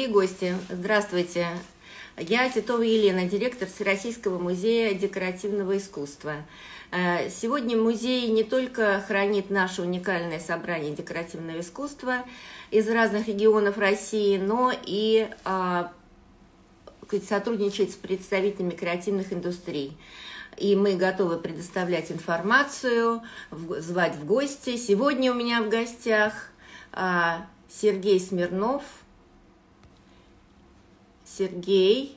Дорогие гости, здравствуйте. Я Титова Елена, директор Всероссийского музея декоративного искусства. Сегодня музей не только хранит наше уникальное собрание декоративного искусства из разных регионов России, но и сотрудничает с представителями креативных индустрий. И мы готовы предоставлять информацию, звать в гости. Сегодня у меня в гостях Сергей Смирнов. Сергей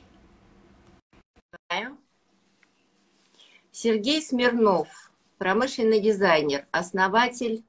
Смирнов, промышленный дизайнер, основатель.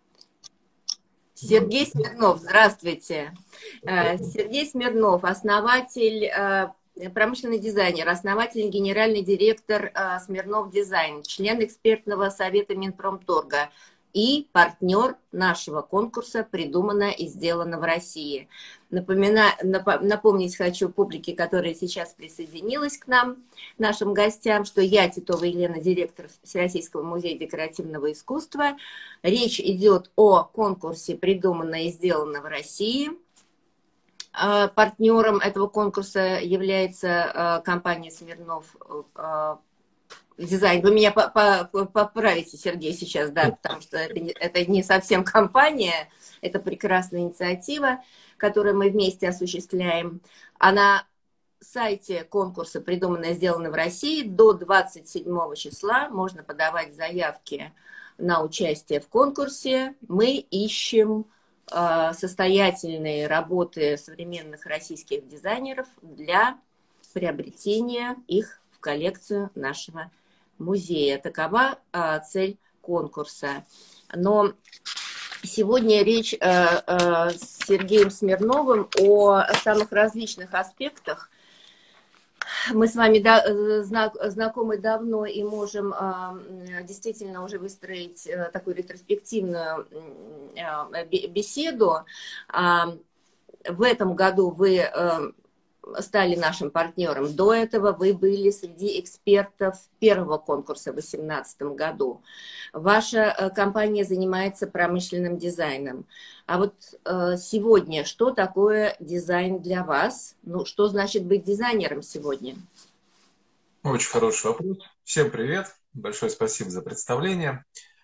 Сергей Смирнов, здравствуйте. Сергей Смирнов, основатель, промышленный дизайнер, основатель, генеральный директор Смирнов Дизайн, член экспертного совета Минпромторга и партнер нашего конкурса «Придумано и сделано в России». Напомнить хочу публике, которая сейчас присоединилась к нам, нашим гостям, что я, Титова Елена, директор Всероссийского музея декоративного искусства. Речь идет о конкурсе «Придумано и сделано в России». Партнером этого конкурса является компания «Смирнов Дизайн». Вы меня поправите, Сергей, сейчас, да, потому что это не совсем компания, это прекрасная инициатива, которую мы вместе осуществляем. А на сайте конкурса «Придумано и сделано в России» до 27 числа можно подавать заявки на участие в конкурсе. Мы ищем состоятельные работы современных российских дизайнеров для приобретения их в коллекцию нашего музея. Такова цель конкурса. Но сегодня речь с Сергеем Смирновым о самых различных аспектах. Мы с вами знакомы давно и можем действительно уже выстроить такую ретроспективную беседу. В этом году вы стали нашим партнером. До этого вы были среди экспертов первого конкурса в 2018 году. Ваша компания занимается промышленным дизайном. А вот сегодня, что такое дизайн для вас? Ну, что значит быть дизайнером сегодня? Очень хороший вопрос. Всем привет. Большое спасибо за представление.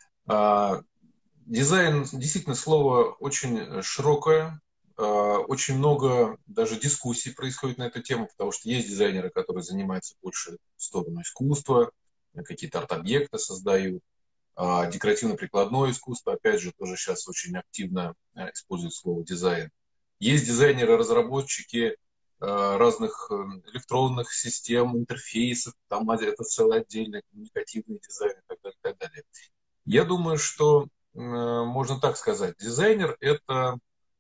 Дизайн, действительно, слово очень широкое. Очень много даже дискуссий происходит на эту тему, потому что есть дизайнеры, которые занимаются больше в сторону искусства, какие-то арт-объекты создают, декоративно-прикладное искусство, опять же, тоже сейчас очень активно используют слово дизайн. Есть дизайнеры-разработчики разных электронных систем, интерфейсов, там это целый отдельный коммуникативный дизайн и так далее, и так далее. Я думаю, что можно так сказать, дизайнер – это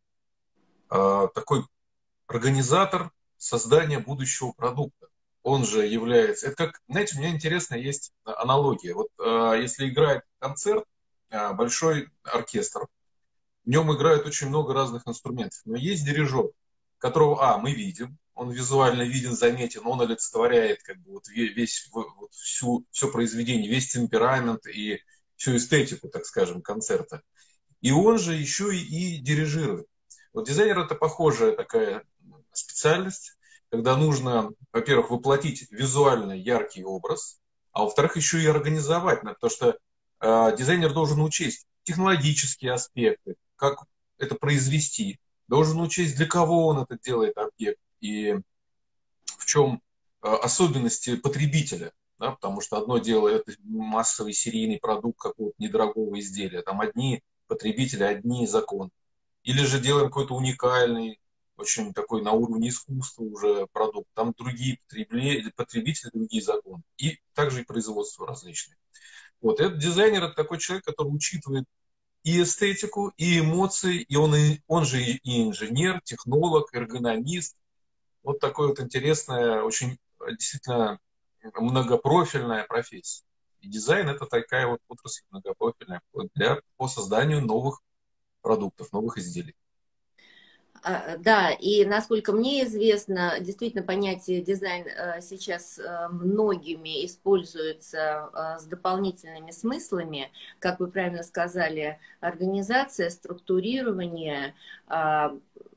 такой организатор создания будущего продукта. Он же является... Это как, знаете, у меня интересная есть аналогия. Вот если играет концерт, большой оркестр, в нем играют очень много разных инструментов. Но есть дирижер, которого, мы видим, он визуально виден, заметен, он олицетворяет как бы вот весь, вот все произведение, весь темперамент и всю эстетику, так скажем, концерта. И он же еще и дирижирует. Вот дизайнер – это похожая такая специальность, когда нужно, во-первых, воплотить визуально яркий образ, а во-вторых, еще и организовать, потому что дизайнер должен учесть технологические аспекты, как это произвести, должен учесть, для кого он это делает объект и в чем особенности потребителя. Да, потому что одно дело – это массовый серийный продукт какого-то недорогого изделия, там одни потребители, одни законы. Или же делаем какой-то уникальный, очень такой на уровне искусства уже продукт. Там другие потребители, другие законы. И также и производство различные. Вот. Этот дизайнер – это такой человек, который учитывает и эстетику, и эмоции, и он же и инженер, технолог, эргономист. Вот такое вот интересное, очень действительно многопрофильная профессия. И дизайн – это такая вот отрасль многопрофильная по созданию новых продуктов, новых изделий. Да, и насколько мне известно, действительно понятие дизайн сейчас многими используется с дополнительными смыслами, как вы правильно сказали, организация, структурирование,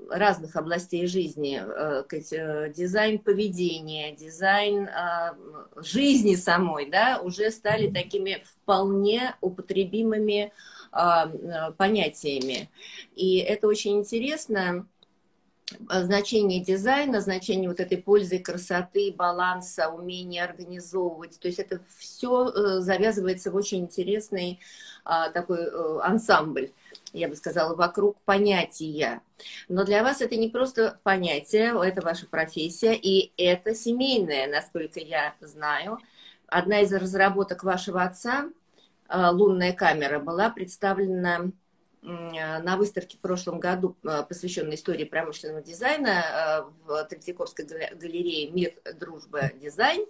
разных областей жизни. Дизайн поведения, дизайн жизни самой, да, уже стали такими вполне употребимыми понятиями. И это очень интересно. Значение дизайна, значение вот этой пользы, красоты, баланса, умения организовывать. То есть это все завязывается в очень интересный такой ансамбль, я бы сказала, вокруг понятия. Но для вас это не просто понятие, это ваша профессия, и это семейное, насколько я знаю. Одна из разработок вашего отца, лунная камера, была представлена на выставке в прошлом году, посвященной истории промышленного дизайна в Третьяковской галерее «Мир, дружба, дизайн».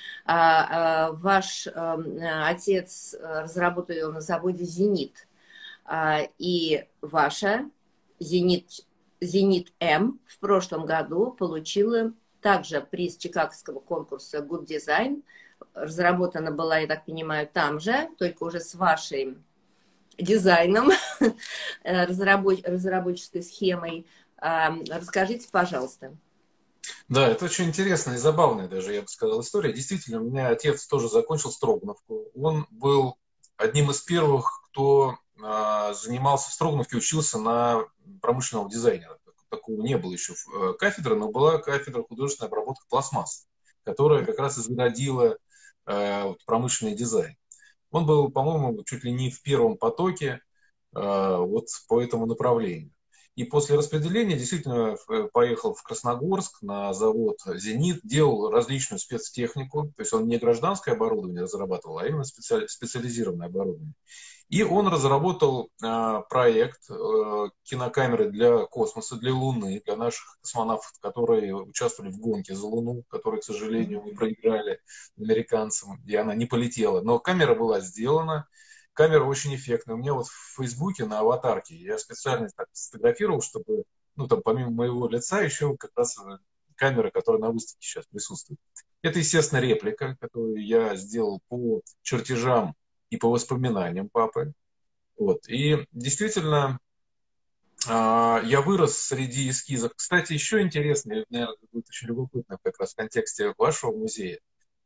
Ваш отец разработал ее на заводе «Зенит». И ваша «Зенит-М» в прошлом году получила также приз Чикагского конкурса «Good Design». Разработана была, я так понимаю, там же, только уже с вашей дизайном, разработческой схемой. Расскажите, пожалуйста. Да, это очень интересная и забавная даже, я бы сказал, история. Действительно, у меня отец тоже закончил Строгановку. Он был одним из первых, кто занимался в Строгановке, учился на промышленного дизайнера. Такого не было еще кафедры, но была кафедра художественной обработки пластмасс, которая как раз изградила промышленный дизайн. Он был, по-моему, чуть ли не в первом потоке вот по этому направлению. И после распределения действительно поехал в Красногорск на завод «Зенит», делал различную спецтехнику, то есть он не гражданское оборудование разрабатывал, а именно специализированное оборудование. И он разработал проект кинокамеры для космоса, для Луны, для наших космонавтов, которые участвовали в гонке за Луну, которые, к сожалению, мы проиграли американцам, и она не полетела. Но камера была сделана, камера очень эффектная. У меня вот в Фейсбуке на аватарке я специально так сфотографировал, чтобы, ну, там, помимо моего лица, еще как раз камера, которая на выставке сейчас присутствует. Это, естественно, реплика, которую я сделал по чертежам и по воспоминаниям папы. Вот. И действительно, я вырос среди эскизов. Кстати, еще интересно, наверное, будет очень любопытно как раз в контексте вашего музея.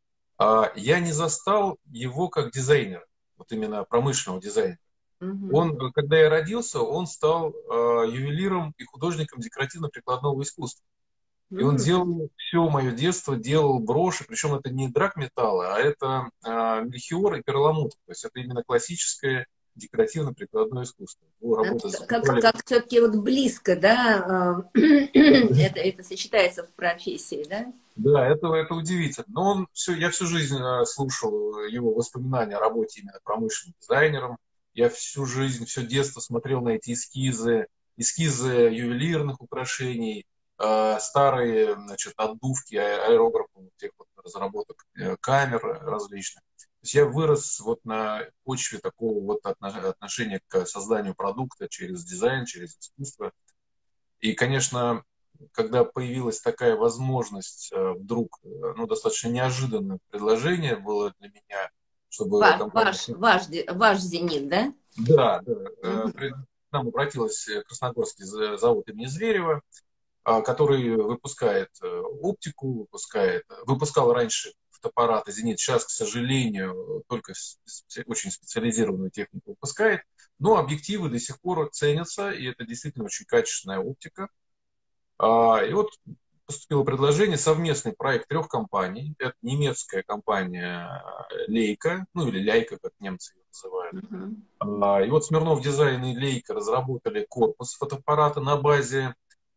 Я не застал его как дизайнера, вот именно промышленного дизайнера. Он, когда я родился, он стал ювелиром и художником декоративно-прикладного искусства. И он делал все мое детство, делал броши, причем это не драгметаллы, а это мельхиор и перламутр. То есть это именно классическое декоративно-прикладное искусство. Как все-таки вот близко, да, это сочетается в профессии, да? Да, это удивительно. Но я всю жизнь слушал его воспоминания о работе именно промышленным дизайнером. Я всю жизнь, все детство смотрел на эти эскизы ювелирных украшений, старые, значит, отдувки аэрографов, тех вот разработок камер различных. То есть я вырос вот на почве такого вот отношения к созданию продукта через дизайн, через искусство. И, конечно, когда появилась такая возможность, вдруг, ну, достаточно неожиданное предложение было для меня, чтобы ваш «Зенит», да? Да, да. К нам обратилась Красногорский завод имени Зверева, который выпускает оптику, выпускал раньше фотоаппараты «Зенит», сейчас, к сожалению, только очень специализированную технику выпускает, но объективы до сих пор ценятся, и это действительно очень качественная оптика. И вот поступило предложение, совместный проект 3 компаний. Это немецкая компания Leica, ну или Leica, как немцы ее называют. И вот Смирнов Дизайн и Leica разработали корпус фотоаппарата на базе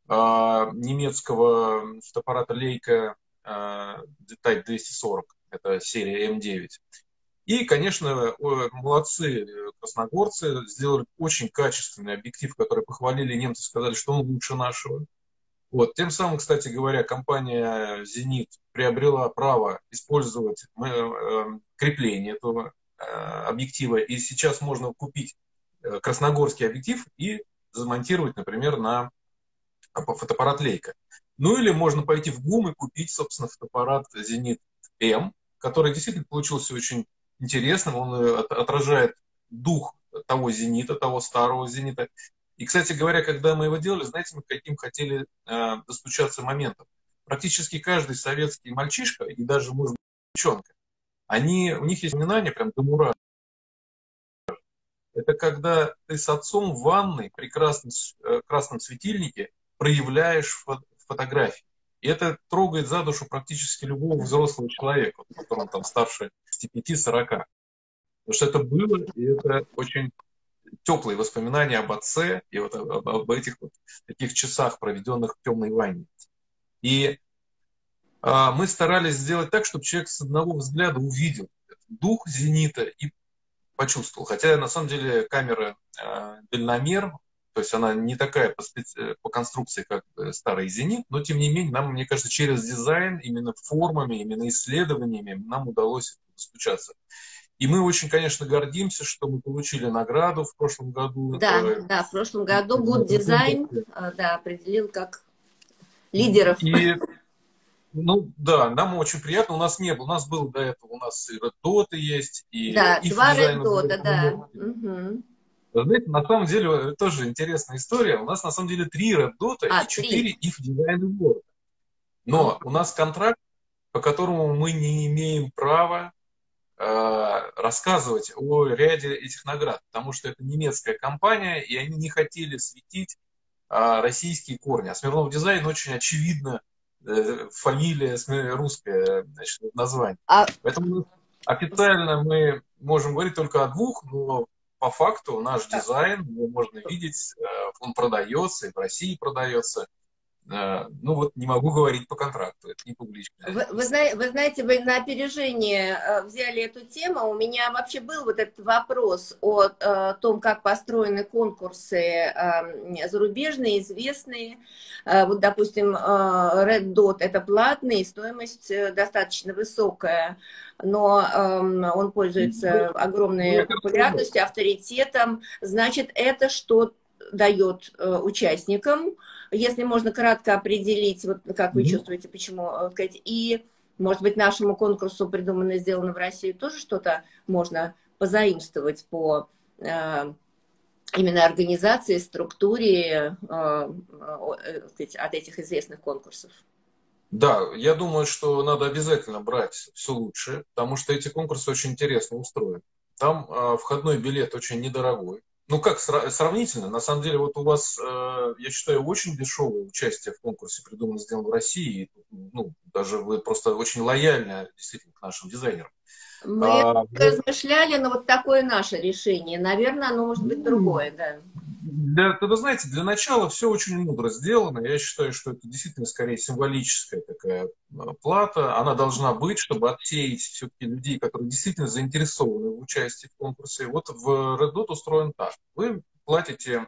немецкого фотоаппарата Leica Type 240, это серия М9. И, конечно, молодцы красногорцы, сделали очень качественный объектив, который похвалили немцы, сказали, что он лучше нашего. Вот. Тем самым, кстати говоря, компания «Зенит» приобрела право использовать крепление этого объектива. И сейчас можно купить красногорский объектив и замонтировать, например, на фотоаппарат Leica. Ну или можно пойти в ГУМ и купить, собственно, фотоаппарат «Зенит-М», который действительно получился очень интересным. Он отражает дух того «Зенита», того старого «Зенита». И, кстати говоря, когда мы его делали, знаете, мы к каким хотели достучаться моментом. Практически каждый советский мальчишка, и даже, может быть, девчонка, у них есть упоминание прям до мурашек. Это когда ты с отцом в ванной при красном светильнике проявляешь фотографии. И это трогает за душу практически любого взрослого человека, которому там старше 35-40. Потому что это было, и это очень теплые воспоминания об отце и вот об этих вот таких часах, проведенных в темной ванне. И мы старались сделать так, чтобы человек с одного взгляда увидел дух «Зенита» и почувствовал. Хотя, на самом деле, камера дальномер, то есть она не такая по конструкции, как старый «Зенит», но, тем не менее, нам, мне кажется, через дизайн, именно формами, именно исследованиями нам удалось достучаться. И мы очень, конечно, гордимся, что мы получили награду в прошлом году. Да, в прошлом году Good Design, да, определил как лидеров. И, ну, да, нам очень приятно. У нас не было, у нас был до этого, у нас и Red Dot есть, и Да, if два Design Red Dot, да. Угу. Знаете, на самом деле, тоже интересная история. У нас, на самом деле, 3 Red Dot и 4 if Design Award. Но у нас контракт, по которому мы не имеем права рассказывать о ряде этих наград, потому что это немецкая компания, и они не хотели светить российские корни. А Смирнов Дизайн очень очевидно фамилия русская, значит, название. Поэтому официально мы можем говорить только о 2, но по факту наш дизайн, его можно видеть, он продается, и в России продается. Ну вот не могу говорить по контракту, это не публично. Вы знаете, вы на опережение взяли эту тему. У меня вообще был вот этот вопрос о том, как построены конкурсы зарубежные, известные. Вот, допустим, Red Dot — это платный, стоимость достаточно высокая, но он пользуется огромной популярностью, авторитетом. Значит, это что дает участникам, если можно кратко определить, вот как вы чувствуете, почему, и, может быть, нашему конкурсу «Придумано и сделано в России» тоже что-то можно позаимствовать по именно организации, структуре от этих известных конкурсов? Да, я думаю, что надо обязательно брать все лучшее, потому что эти конкурсы очень интересно устроены. Там входной билет очень недорогой. Ну, как сравнительно, на самом деле, вот у вас, я считаю, очень дешевое участие в конкурсе «Придумано, сделано в России». Ну, даже вы просто очень лояльны, действительно, к нашим дизайнерам. Мы размышляли, но вот такое наше решение. Наверное, оно может быть другое, да. Вы знаете, для начала все очень мудро сделано. Я считаю, что это действительно скорее символическая такая плата. Она должна быть, чтобы отсеять все-таки людей, которые действительно заинтересованы в участии в конкурсе. Вот в Red Dot устроен так. Вы платите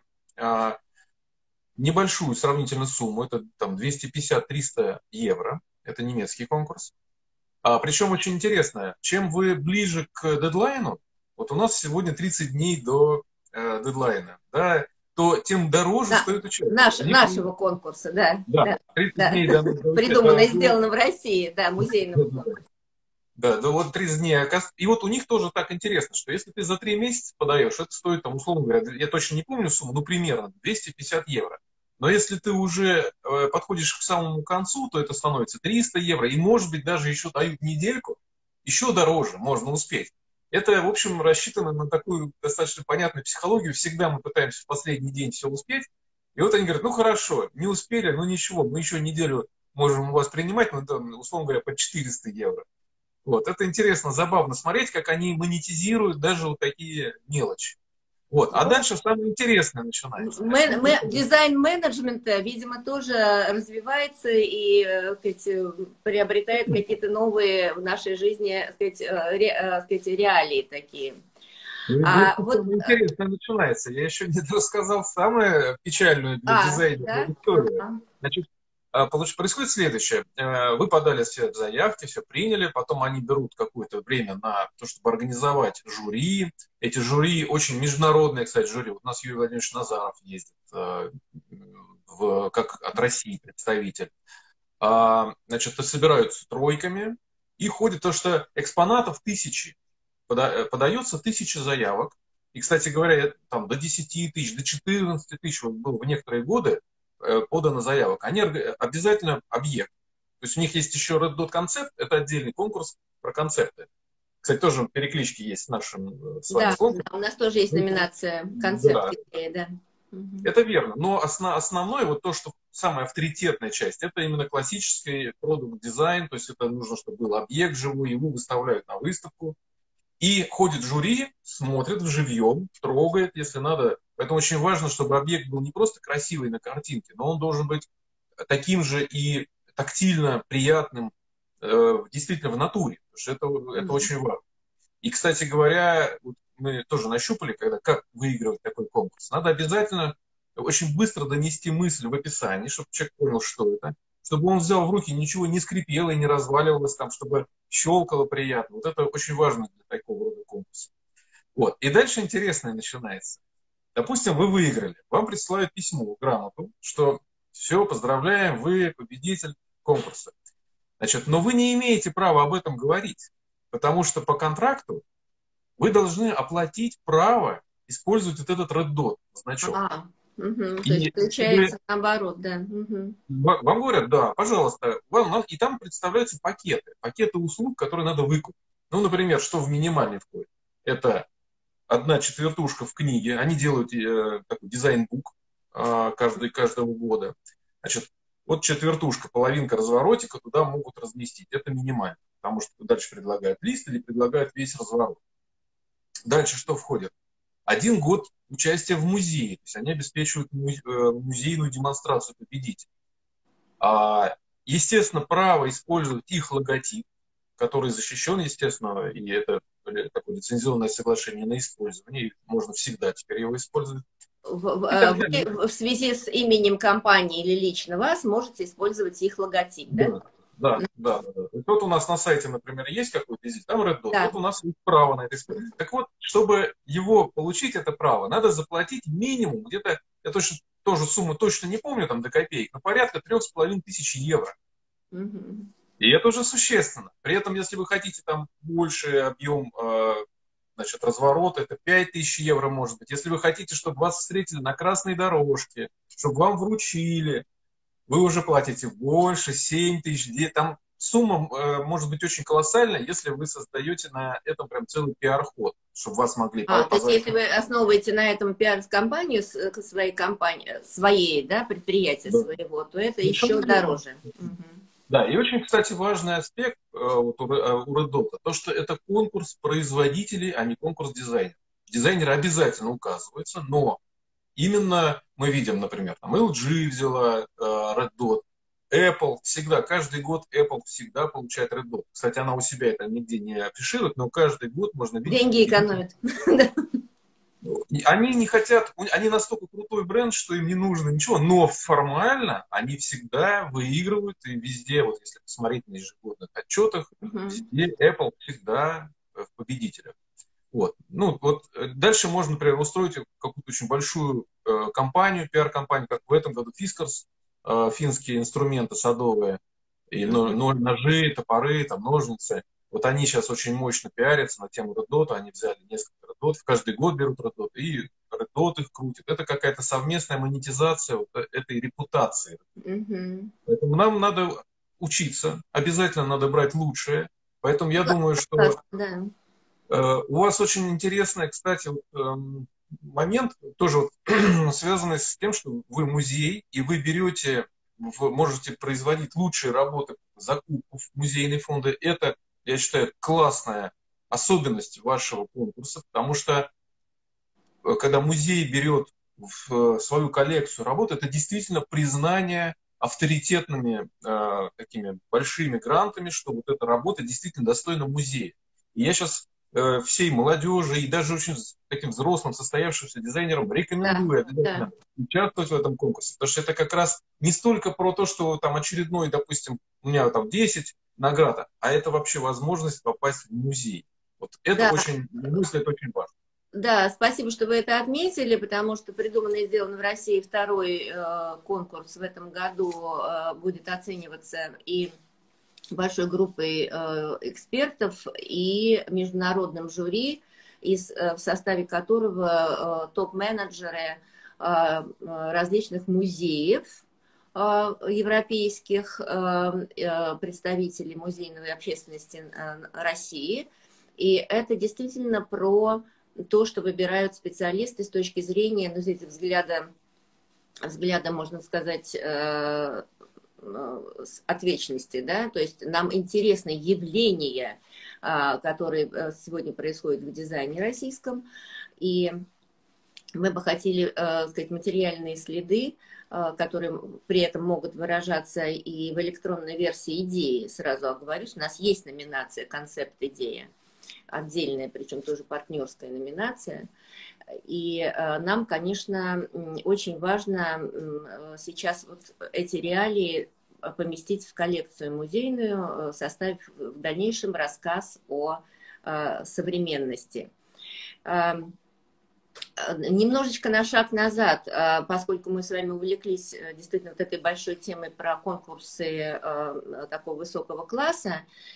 небольшую сравнительную сумму, это там 250-300 евро. Это немецкий конкурс. Причем очень интересно, чем вы ближе к дедлайну, вот у нас сегодня 30 дней до дедлайна, да, то тем дороже стоит участие. Нашего конкурса, да. Да, 30 дней Придумано и сделано в России, да, музейного конкурса. Да, вот 30 дней. И вот у них тоже так интересно, что если ты за 3 месяца подаешь, это стоит, там, условно говоря, я точно не помню сумму, но примерно 250 евро. Но если ты уже подходишь к самому концу, то это становится 300 евро. И, может быть, даже еще дают недельку, еще дороже можно успеть. Это, в общем, рассчитано на такую достаточно понятную психологию. Всегда мы пытаемся в последний день все успеть. И вот они говорят, ну хорошо, не успели, ну ничего, мы еще неделю можем у вас принимать, ну, там, условно говоря, по 400 евро. Вот. Это интересно, забавно смотреть, как они монетизируют даже вот такие мелочи. Вот. А дальше самое интересное начинается. Дизайн менеджмента, видимо, тоже развивается и приобретает какие-то новые в нашей жизни реалии такие. Интересно начинается. Я еще не рассказал самое печальное для дизайнера историю. Значит, происходит следующее. Вы подали все заявки, все приняли, потом они берут какое-то время на то, чтобы организовать жюри. Эти жюри очень международные, кстати, жюри. Вот у нас Юрий Владимирович Назаров ездит, как от России представитель. Значит, собираются тройками и ходят, потому что экспонатов 1000. Подается 1000 заявок. И, кстати говоря, там до 10 тысяч, до 14 тысяч вот было в некоторые годы подано заявок. Они обязательно объект. То есть у них есть еще Red Dot концепт, это отдельный конкурс про концепты. Кстати, тоже переклички есть с нашим с вами Да, конкурсом. да, у нас тоже есть номинация «Концепт Да, идеи», да. Мгм. это верно. Но основное, вот то, что самая авторитетная часть, это именно классический продукт-дизайн. То есть это нужно, чтобы был объект живой, его выставляют на выставку. И ходит жюри, смотрит живьем, трогает, если надо. Поэтому очень важно, чтобы объект был не просто красивый на картинке, но он должен быть таким же и тактильно приятным действительно в натуре. Потому что это Мгм. очень важно. И, кстати говоря, вот мы тоже нащупали, как выигрывать такой конкурс. Надо обязательно очень быстро донести мысль в описании, чтобы человек понял, что это. Чтобы он взял в руки, ничего не скрипело и не разваливалось, там, чтобы щелкало приятно. Вот это очень важно для такого рода конкурса. Вот. И дальше интересное начинается. Допустим, вы выиграли. Вам присылают письмо, грамоту, что все, поздравляем, вы победитель конкурса. Значит, но вы не имеете права об этом говорить, потому что по контракту вы должны оплатить право использовать вот этот Red Dot значок. Мгм. То есть И получается наоборот, да. Мгм. вам говорят, да, пожалуйста, и там представляются пакеты услуг, которые надо выкупить. Ну, например, что в минимальный входит? Это одна четвертушка в книге, они делают такой дизайн-бук каждого года. Значит, вот четвертушка, половинка разворотика туда могут разместить. Это минимально, потому что дальше предлагают лист или предлагают весь разворот. Дальше что входит? 1 год участия в музее. То есть они обеспечивают музейную демонстрацию победителей. Естественно, право использовать их логотип, который защищен, естественно, и это такое лицензионное соглашение на использование, и можно всегда теперь его использовать. И так далее. Вы в связи с именем компании или лично вас можете использовать их логотип, да? Да. Вот у нас на сайте, например, есть какой-то язык, там Red Dot, Да. вот у нас есть право на это использовать. Так вот, чтобы его получить, это право, надо заплатить минимум, где-то, я точно, тоже сумму точно не помню, там до копеек, но порядка 3500 евро. Мгм. И это уже существенно. При этом, если вы хотите там больший объем значит, разворота, это 5000 евро может быть. Если вы хотите, чтобы вас встретили на красной дорожке, чтобы вам вручили, вы уже платите больше, 7000. Там сумма может быть очень колоссальная, если вы создаете на этом прям целый пиар-ход, чтобы вас могли То есть, позвать. если вы основываете на этом пиар-компанию, своей компании, своей, да, предприятия Да. своего, то это Совершенно еще верно. дороже. Мгм. Да, и очень, кстати, важный аспект вот у Red Dot, то, что это конкурс производителей, а не конкурс дизайнеров. Дизайнеры обязательно указываются, но именно мы видим, например, там LG взяла Red Dot, Apple всегда, каждый год Apple всегда получает Red Dot. Кстати, она у себя это нигде не афиширует, но каждый год можно видеть Деньги победителя. экономят. Да. Они не хотят, они настолько крутой бренд, что им не нужно ничего, но формально они всегда выигрывают, и везде, вот если посмотреть на ежегодных отчетах, Мгм. везде Apple всегда в победителях. Вот. Ну, вот дальше можно, например, устроить какую-то очень большую компанию, пиар-компанию, как в этом году Fiskars, финские инструменты садовые, и Мгм. ножи, топоры, там, ножницы. Вот они сейчас очень мощно пиарятся на тему Red Dot, они взяли несколько Red Dot, каждый год берут Red Dot, и Red Dot их крутит. Это какая-то совместная монетизация вот этой репутации. Мгм. Поэтому нам надо учиться, обязательно надо брать лучшее. Поэтому я думаю, что Согласна, да. у вас очень интересный, кстати, вот, момент, тоже вот, связанный с тем, что вы музей, и вы берете, вы можете производить лучшие работы закупку в музейные фонды. Это, я считаю, классная особенность вашего конкурса, потому что когда музей берет в свою коллекцию работы, это действительно признание авторитетными такими большими грантами, что вот эта работа действительно достойна музея. И я сейчас всей молодежи и даже очень таким взрослым состоявшимся дизайнерам Да, рекомендую да. обязательно участвовать в этом конкурсе, потому что это как раз не столько про то, что там очередной, допустим, у меня там 10 наград, а это вообще возможность попасть в музей. Вот это Да, очень, на мой взгляд, очень важно. да, спасибо, что вы это отметили, потому что придуман и сделан в России второй конкурс в этом году будет оцениваться и большой группой экспертов, и международным жюри. в составе которого топ-менеджеры различных музеев европейских, представителей музейной общественности России. И это действительно про то, что выбирают специалисты с точки зрения, ну, взгляда, можно сказать, от вечности, да, то есть нам интересны явления, которые сегодня происходят в дизайне российском, и мы бы хотели, сказать, материальные следы, которые при этом могут выражаться и в электронной версии идеи, сразу оговорюсь, у нас есть номинация «Концепт-идея», отдельная, причем тоже партнерская номинация. И нам, конечно, очень важно сейчас вот эти реалии поместить в коллекцию музейную, составив в дальнейшем рассказ о современности. Немножечко на шаг назад, поскольку мы с вами увлеклись действительно вот этой большой темой про конкурсы такого высокого класса,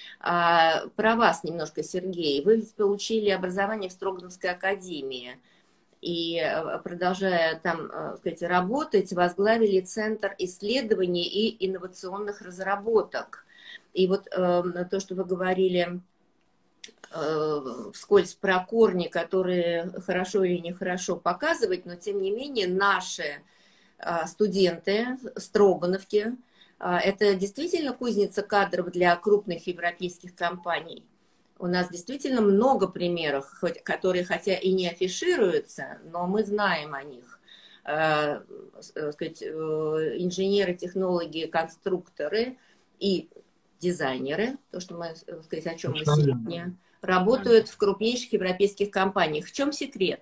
про вас немножко, Сергей. Вы получили образование в Строгановской академии и, продолжая там, сказать, работать, возглавили Центр исследований и инновационных разработок. И вот то, что вы говорили вскользь про корни, которые хорошо или нехорошо показывать, но тем не менее наши студенты Строгановки, это действительно кузница кадров для крупных европейских компаний. У нас действительно много примеров, которые хотя и не афишируются, но мы знаем о них. Сказать, инженеры, технологи, конструкторы и дизайнеры, то, что мы, сказать, о чем мы сегодня, работают в крупнейших европейских компаниях. В чем секрет?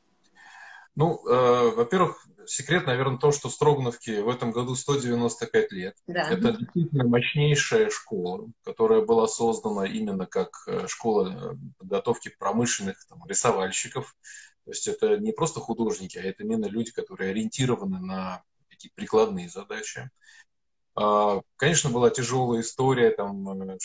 Ну, во-первых, секрет, наверное, то, что Строгановке в этом году 195 лет. Да. Это действительно мощнейшая школа, которая была создана именно как школа подготовки промышленных рисовальщиков. То есть это не просто художники, а это именно люди, которые ориентированы на такие прикладные задачи. Конечно, была тяжелая история, там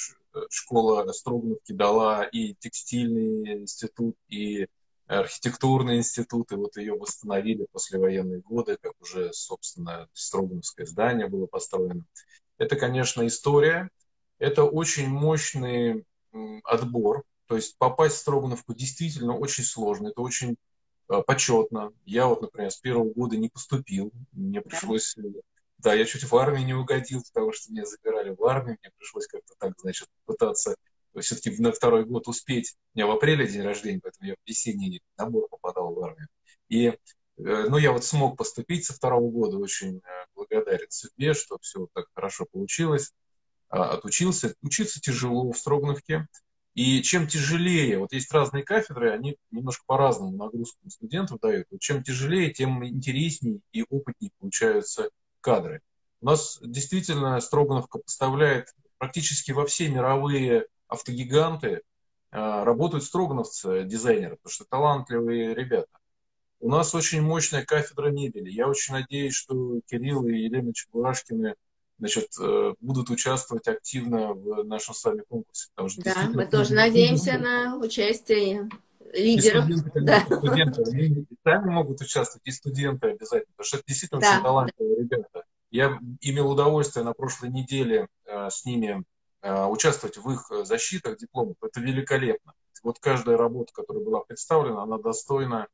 школа Строгановки дала и текстильный институт, и архитектурный институт, и вот ее восстановили послевоенные годы, как уже, собственно, Строгановское здание было построено. Это, конечно, история, это очень мощный отбор, то есть попасть в Строгановку действительно очень сложно, это очень почетно. Я вот, например, с первого года не поступил, мне пришлось... Да, я чуть в армии не угодил, потому что меня забирали в армию, мне пришлось как-то так, значит, пытаться все-таки на второй год успеть. У меня в апреле день рождения, поэтому я в весенний набор попадал в армию. И, ну, я вот смог поступить со второго года, очень благодарен судьбе, что все так хорошо получилось. Отучился. Учиться тяжело в Строгановке. И чем тяжелее, вот есть разные кафедры, они немножко по-разному нагрузку на студентов дают. Вот чем тяжелее, тем интереснее и опытнее получаются кадры. У нас действительно Строгановка поставляет практически во все мировые автогиганты, работают строгановцы, дизайнеры, потому что талантливые ребята. У нас очень мощная кафедра мебели. Я очень надеюсь, что Кирилл и Елена Чебурашкины, значит, будут участвовать активно в нашем с вами конкурсе. Потому что да, мы тоже надеемся на участие лидеров. И студенты, да. студенты, они сами могут участвовать, и студенты обязательно, потому что это действительно очень талантливые ребята. Я имел удовольствие на прошлой неделе с ними участвовать в их защитах дипломов. Это великолепно. Вот каждая работа, которая была представлена, она достойна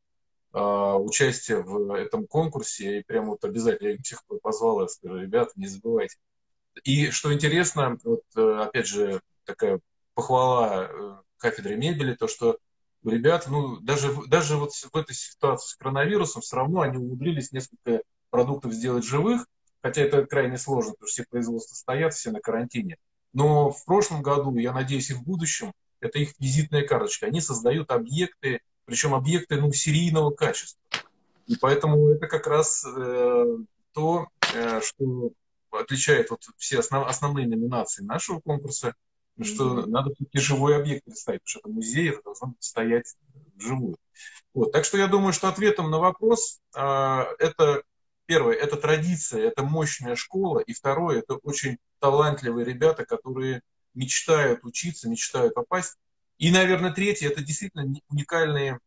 участия в этом конкурсе. И прямо вот обязательно я их всех позвал, я скажу, ребята, не забывайте. И что интересно, вот опять же такая похвала кафедре мебели, то что ребят, ну, даже вот в этой ситуации с коронавирусом все равно они умудрились несколько продуктов сделать живых, хотя это крайне сложно, потому что все производства стоят, все на карантине. Но в прошлом году, я надеюсь, и в будущем, это их визитная карточка. Они создают объекты, причем объекты, ну, серийного качества. И поэтому это как раз то, что отличает вот все основные номинации нашего конкурса, что надо все-таки живой объект представить, потому что это музей, это должно стоять вживую. Вот. Так что я думаю, что ответом на вопрос это первое, это традиция, это мощная школа, и второе, это очень талантливые ребята, которые мечтают учиться, мечтают попасть. И, наверное, третье, это действительно уникальные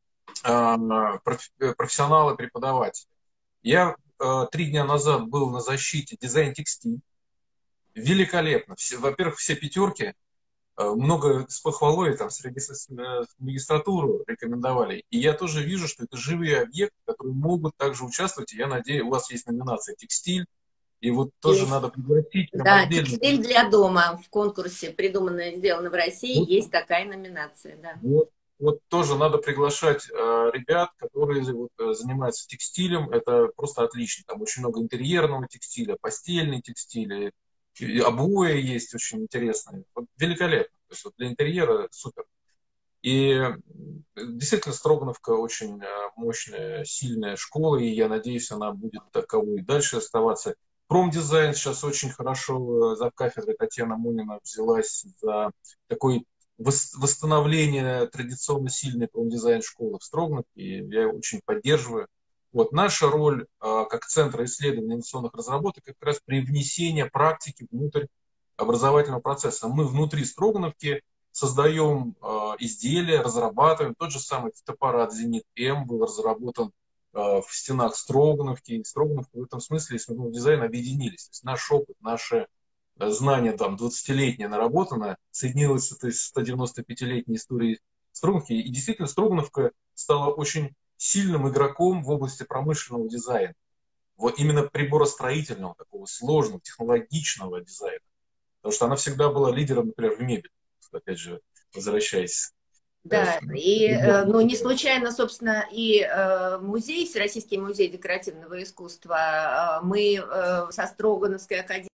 профессионалы-преподаватели. Я 3 дня назад был на защите дизайн-текстиль. Великолепно. Во-первых, все пятерки, много с похвалой там среди магистратуру рекомендовали. И я тоже вижу, что это живые объекты, которые могут также участвовать. И я надеюсь, у вас есть номинация «Текстиль». И вот тоже Есть. надо пригласить прям Да, отдельно. текстиль для дома в конкурсе «Придумано и сделано в России» Вот, есть такая номинация, да. вот тоже надо приглашать ребят, которые вот, занимаются текстилем. Это просто отлично. Там очень много интерьерного текстиля, постельный текстиль, и обои есть очень интересные. Вот, великолепно. То есть вот для интерьера супер. И действительно Строгановка очень мощная, сильная школа, и я надеюсь, она будет таковой и дальше оставаться. Промдизайн сейчас очень хорошо за кафедрой Татьяна Мунина взялась за такое восстановление традиционно сильной промдизайн школы в Строгановке, и я ее очень поддерживаю. Вот наша роль как Центра исследований инновационных разработок как раз привнесение практики внутрь образовательного процесса. Мы внутри Строгановки создаем изделия, разрабатываем. Тот же самый фотоаппарат «Зенит-М» был разработан в стенах Строгановки. И Строгановка в этом смысле и смысловой дизайн объединились. То есть наш опыт, наше знание там 20-летнее наработанное соединилось с этой 195-летней историей Строгановки. И действительно Строгановка стала очень сильным игроком в области промышленного дизайна. Вот именно приборостроительного, такого сложного, технологичного дизайна. Потому что она всегда была лидером, например, в мебели. Опять же, возвращаясь. Да, и ну, не случайно, собственно, и музей, Всероссийский музей декоративного искусства, мы со Строгановской академией.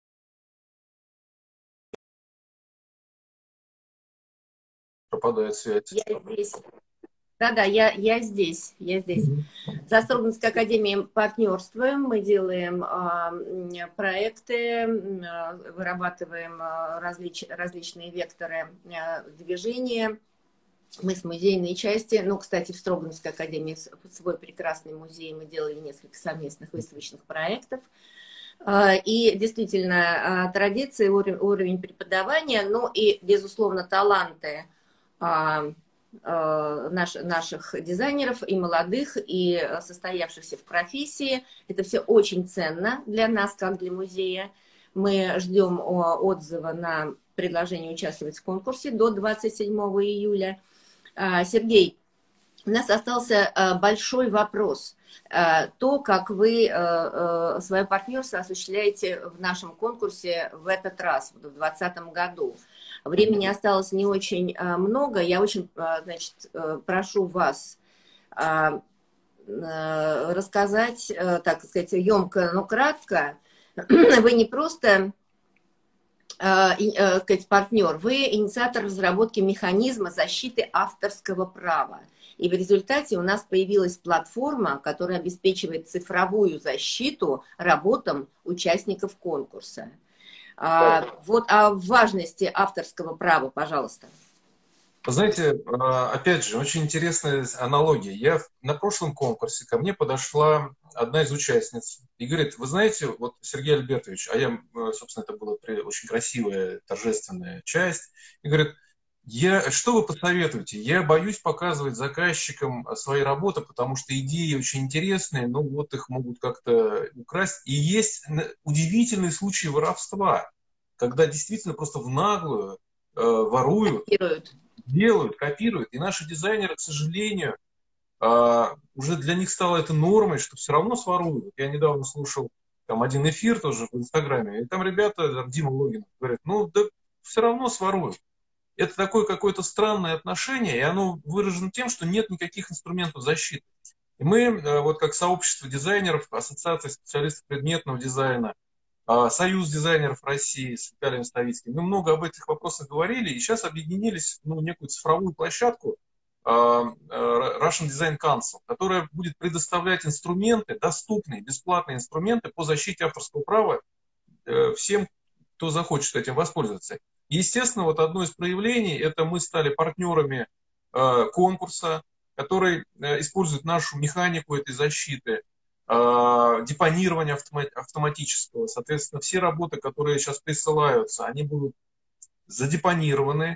Пропадает связь. Я здесь. Да-да, я здесь, я здесь. За Строгановской академией партнерствуем, мы делаем проекты, вырабатываем различные векторы движения. Мы с музейной части, ну, кстати, в Строгановской академии свой прекрасный музей, мы делали несколько совместных выставочных проектов. И действительно, традиции, уровень преподавания, ну и, безусловно, таланты наших дизайнеров, и молодых, и состоявшихся в профессии. Это все очень ценно для нас, как для музея. Мы ждем отзыва на предложение участвовать в конкурсе до 27 июля. Сергей, у нас остался большой вопрос. То, как вы свое партнерство осуществляете в нашем конкурсе в этот раз, в 2020 году. Времени осталось не очень много. Я очень, значит, прошу вас рассказать, так сказать, емко, но кратко. Вы не просто партнер, вы инициатор разработки механизма защиты авторского права. И в результате у нас появилась платформа, которая обеспечивает цифровую защиту работам участников конкурса. Вот о важности авторского права, пожалуйста. Знаете, опять же, очень интересная аналогия. Я на прошлом конкурсе, ко мне подошла одна из участниц и говорит: вы знаете, вот Сергей Альбертович, а я, собственно, это была очень красивая, торжественная часть, и говорит: что вы посоветуете? Я боюсь показывать заказчикам свои работы, потому что идеи очень интересные, но вот их могут как-то украсть. И есть удивительные случаи воровства, когда действительно просто в наглую воруют, делают, копируют. И наши дизайнеры, к сожалению, уже для них стало это нормой, что все равно своруют. Я недавно слушал там один эфир тоже в Инстаграме, и там ребята, там, Дима Логинов, говорят: ну да все равно своруют. Это такое какое-то странное отношение, и оно выражено тем, что нет никаких инструментов защиты. И мы, вот как сообщество дизайнеров, Ассоциация специалистов предметного дизайна, Союз дизайнеров России с Виталием Ставицким, мы много об этих вопросах говорили, и сейчас объединились в некую цифровую площадку Russian Design Council, которая будет предоставлять инструменты, доступные, бесплатные инструменты по защите авторского права всем, кто захочет этим воспользоваться. Естественно, вот одно из проявлений, это мы стали партнерами конкурса, который использует нашу механику этой защиты, депонирования автоматического. Соответственно, все работы, которые сейчас присылаются, они будут задепонированы,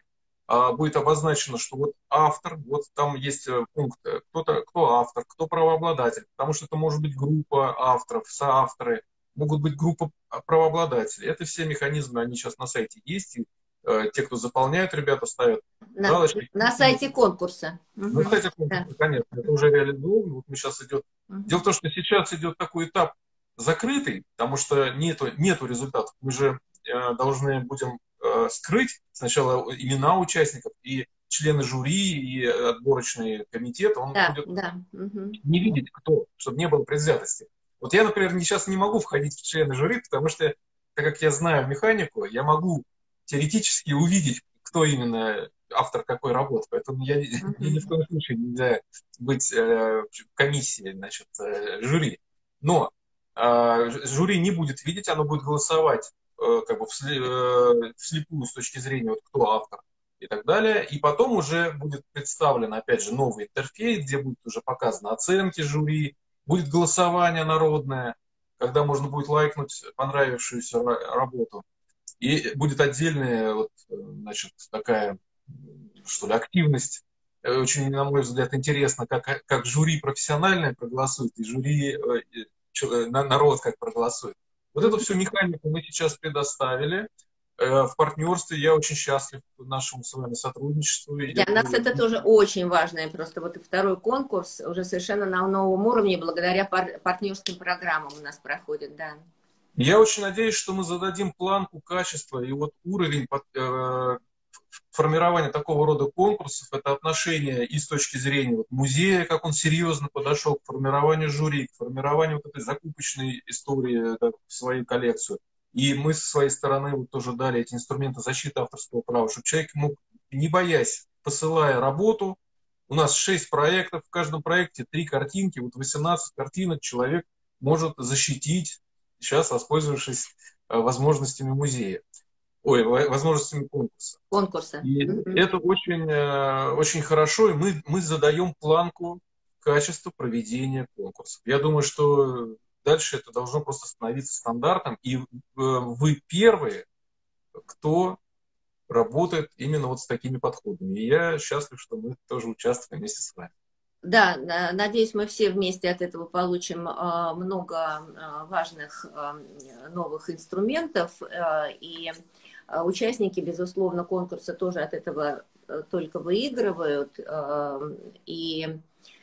будет обозначено, что вот автор, вот там есть пункт, кто автор, кто правообладатель, потому что это может быть группа авторов, соавторы, могут быть группа правообладателей. Это все механизмы, они сейчас на сайте есть, и те, кто заполняют, ребята ставят галочки. На сайте конкурса. На сайте конкурса, конечно, это уже реализовано. Вот мы сейчас идет. Дело в том, что сейчас идет такой этап закрытый, потому что нету результатов. Мы же должны будем скрыть сначала имена участников и члены жюри, и отборочный комитет. Он будет не видеть, кто, чтобы не было предвзятости. Вот я, например, сейчас не могу входить в члены жюри, потому что, так как я знаю механику, я могу теоретически увидеть, кто именно автор какой работы. Поэтому мне ни в коем случае нельзя быть в комиссии, значит, жюри. Но жюри не будет видеть, оно будет голосовать как бы вслепую с точки зрения, вот, кто автор и так далее. И потом уже будет представлен, опять же, новый интерфейс, где будут уже показаны оценки жюри, будет голосование народное, когда можно будет лайкнуть понравившуюся работу. И будет отдельная, вот, значит, такая, что ли, активность. Очень, на мой взгляд, интересно, как жюри профессиональное проголосует, и жюри, народ как проголосует. Вот эту всю механику мы сейчас предоставили. В партнерстве я очень счастлив нашему с вами сотрудничеству. Для нас это тоже очень важно. Просто вот и второй конкурс уже совершенно на новом уровне, благодаря партнерским программам у нас проходит, да. Я очень надеюсь, что мы зададим планку качества, и вот уровень формирования такого рода конкурсов, это отношение и с точки зрения вот музея, как он серьезно подошел к формированию жюри, к формированию вот этой закупочной истории, да, в свою коллекцию. И мы со своей стороны вот тоже дали эти инструменты защиты авторского права, чтобы человек мог, не боясь, посылая работу, у нас 6 проектов, в каждом проекте 3 картинки, вот 18 картинок человек может защитить, сейчас воспользовавшись возможностями музея. Возможностями конкурса. И это очень, очень хорошо, и мы задаем планку качества проведения конкурсов. Я думаю, что дальше это должно просто становиться стандартом, и вы первые, кто работает именно вот с такими подходами. И я счастлив, что мы тоже участвуем вместе с вами. Да, надеюсь, мы все вместе от этого получим много важных новых инструментов, и участники, безусловно, конкурса тоже от этого только выигрывают. И,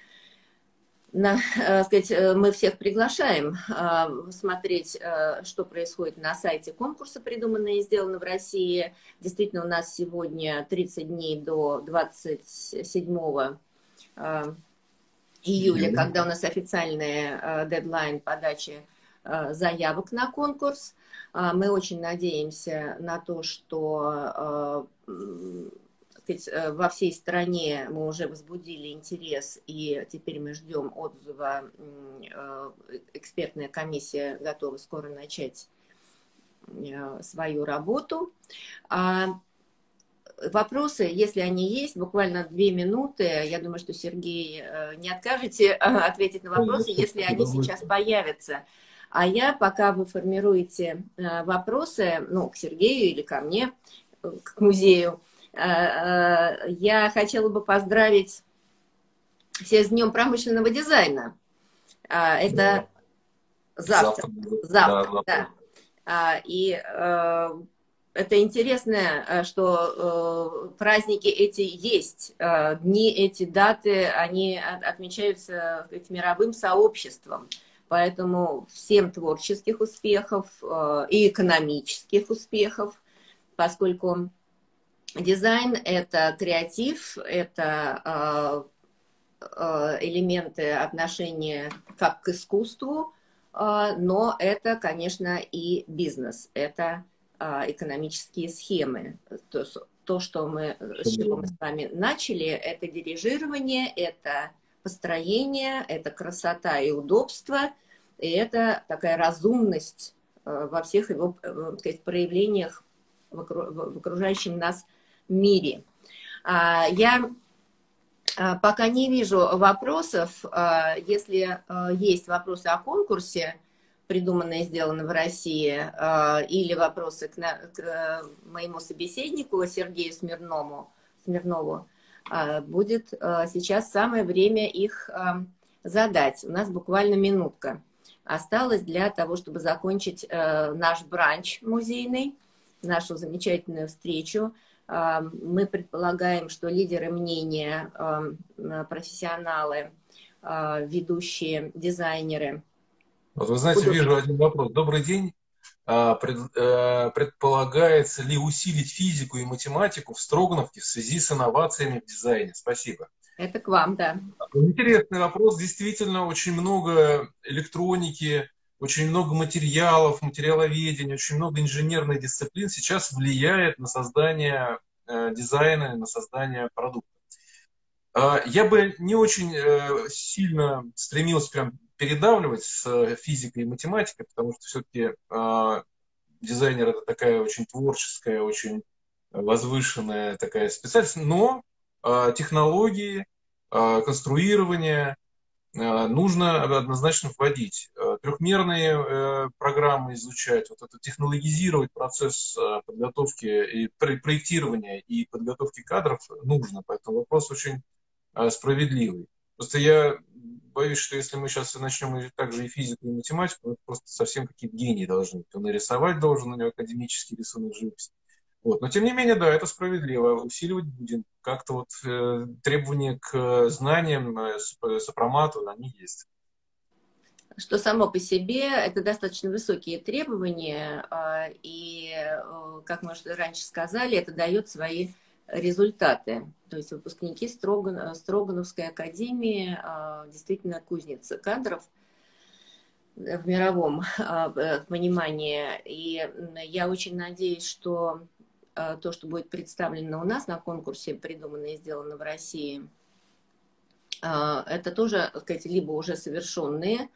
сказать, мы всех приглашаем смотреть, что происходит на сайте конкурса «Придумано и сделано в России». Действительно, у нас сегодня 30 дней до 27 июля, когда у нас официальный дедлайн подачи заявок на конкурс. Мы очень надеемся на то, что во всей стране мы уже возбудили интерес, и теперь мы ждем отзыва. Экспертная комиссия готова скоро начать свою работу. Вопросы, если они есть, буквально 2 минуты. Я думаю, что, Сергей, не откажете ответить на вопросы, если они сейчас появятся. А я, пока вы формируете вопросы, ну, к Сергею или ко мне, к музею, я хотела бы поздравить всех с Днем промышленного дизайна. Это завтра. Да. И это интересно, что праздники эти есть, дни эти, даты, они отмечаются мировым сообществом. Поэтому всем творческих успехов и экономических успехов, поскольку дизайн – это креатив, это элементы отношения как к искусству, но это, конечно, и бизнес, это экономические схемы. То, что с чего мы с вами начали, это дирижирование, это построение, это красота и удобство, и это такая разумность во всех его, так сказать, проявлениях в окружающем нас мире. Я пока не вижу вопросов. Если есть вопросы о конкурсе, придумано и сделано в России, или вопросы к моему собеседнику Сергею Смирнову, Смирнову, будет сейчас самое время их задать. У нас буквально минутка осталось для того, чтобы закончить наш бранч музейный, нашу замечательную встречу. Мы предполагаем, что лидеры мнения, профессионалы, ведущие дизайнеры. Вот вы знаете, вижу один вопрос. Добрый день. Предполагается ли усилить физику и математику в Строгановке в связи с инновациями в дизайне? Спасибо. Это к вам, да. Интересный вопрос. Действительно, очень много электроники, очень много материалов, материаловедения, очень много инженерных дисциплин сейчас влияет на создание дизайна, на создание продукта. Я бы не очень сильно стремился прям передавливать с физикой и математикой, потому что все-таки дизайнер это такая очень творческая, очень возвышенная такая специальность, но технологии, конструирование нужно однозначно вводить. Трехмерные программы изучать, вот это технологизировать процесс подготовки и проектирования и подготовки кадров нужно, поэтому вопрос очень справедливый. Просто я боюсь, что если мы сейчас начнем также и физику, и математику, это просто совсем какие-то гении должны быть. Он и рисовать должен, у него академический рисунок, живопись. Вот. Но тем не менее, да, это справедливо. Усиливать будем. Как-то вот требования к знаниям, сопромату, они есть. Что само по себе это достаточно высокие требования, и, как мы уже раньше сказали, это дает свои результаты. То есть выпускники Строгановской академии действительно кузница кадров в мировом понимании. И я очень надеюсь, что то, что будет представлено у нас на конкурсе «Придумано и сделано в России», это тоже, так сказать, либо уже совершенные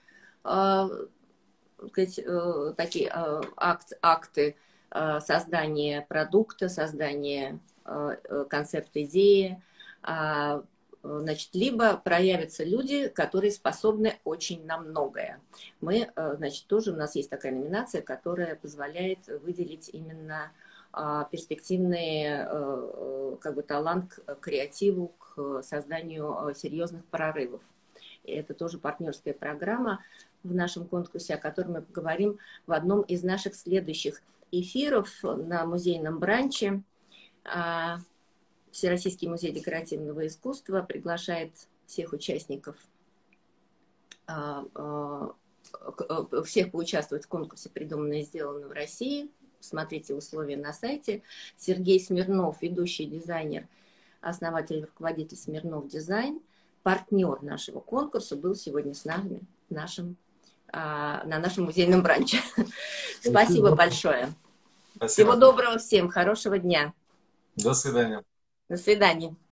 такие акты создания продукта, создания концепта идеи, значит, либо проявятся люди, которые способны очень на многое. Мы, значит, тоже у нас есть такая номинация, которая позволяет выделить именно перспективный как бы талант к креативу, к созданию серьезных прорывов. И это тоже партнерская программа в нашем конкурсе, о которой мы поговорим в одном из наших следующих эфиров на музейном бранче. Всероссийский музей декоративного искусства приглашает всех участников, всех поучаствовать в конкурсе «Придумано и сделано в России». Смотрите условия на сайте. Сергей Смирнов, ведущий дизайнер, основатель и руководитель Смирнов Дизайн, партнер нашего конкурса, был сегодня с нами на нашем музейном бранче. Спасибо большое. Спасибо. Всего доброго всем, хорошего дня. До свидания. До свидания.